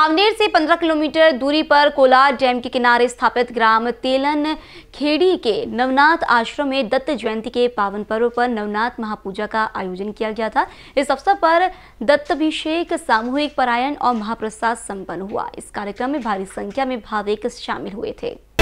सावनेर से 15 किलोमीटर दूरी पर कोलार डैम के किनारे स्थापित ग्राम तेलन खेड़ी के नवनाथ आश्रम में दत्त जयंती के पावन पर्व पर नवनाथ महापूजा का आयोजन किया गया था। इस अवसर पर दत्ताभिषेक, सामूहिक पारायण और महाप्रसाद संपन्न हुआ। इस कार्यक्रम में भारी संख्या में भाविक शामिल हुए थे।